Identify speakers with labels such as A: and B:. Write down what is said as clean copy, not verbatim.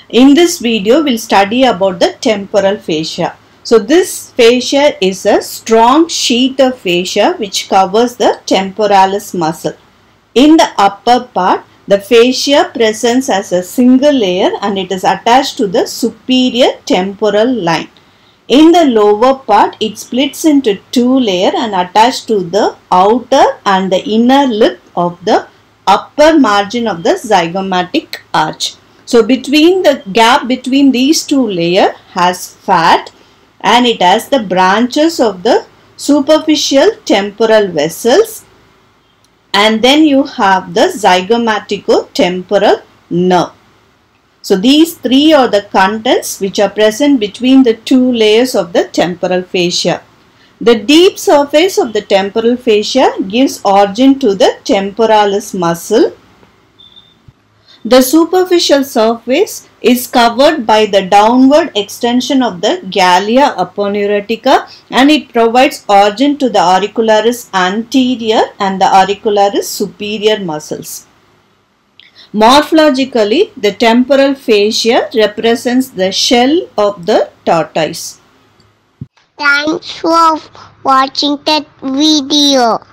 A: In this video, we'll study about the temporal fascia. So this fascia is a strong sheet of fascia which covers the temporalis muscle. In the upper part, the fascia presents as a single layer and it is attached to the superior temporal line. In the lower part, it splits into two layers and attached to the outer and the inner lip of the upper margin of the zygomatic arch. So between the gap between these two layers has fat and it has the branches of the superficial temporal vessels, and then you have the zygomatico-temporal nerve. So these three are the contents which are present between the two layers of the temporal fascia. The deep surface of the temporal fascia gives origin to the temporalis muscle. The superficial surface is covered by the downward extension of the galea aponeurotica and it provides origin to the auricularis anterior and the auricularis superior muscles. Morphologically, the temporal fascia represents the shell of the tortoise.
B: Thanks for watching that video.